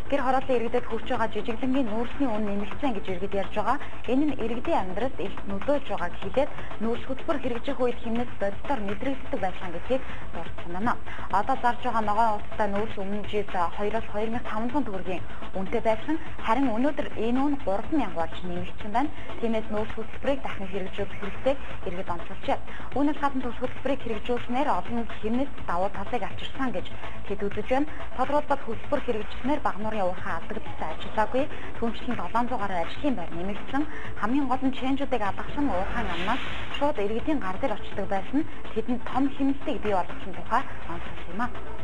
Гэр хорооллын иргэдэд хүрч байгаа жижиглэнгийн нүүрсний үн нэмэгдсэн гэж иргэд ярьж байгаа. Энэ нь иргэдийн амьдралд их нөлөөж байгааг хэлээд нүүрс хөтөлбөр хэрэгжих үед хэмнэс боддоор мэдрэгддэг байсан гэдгийг дурдсан байна. Одоо зарж байгаа ногоон утастай нүүрс өмнө жил 2-оос 2500 төгрөгийн үнэтэй байсан. Харин өнөөдөр энэ үн 3000 болж нэмэгдсэн байна. Тиймээс нүүрс хөтөлбөрийг дахин хэрэгжүүлэх хэрэгтэйг иргэд онцолжээ. Үүнээс гадна тус хөтөлбөрийг хэрэгжүүлснээр олон хэмнэс давуу талыг авчирсан гэж тэд үзэж байна. Тодорхойлбол хөтөлбөр хэрэгжүүлснээр Багнуурын уурхай алдагдaltaй ажиллаагүй, түншлэн 700 гаруй ажлын байр нэмэгдсэн. Хамгийн гол нь чэнжүүдийг адагсан уурхайн амнаас шууд иргэдийн гар дээр очдог байсан. Тэдэнд том хэмнэлтийг бий болгосон тухай онцлсон юм а.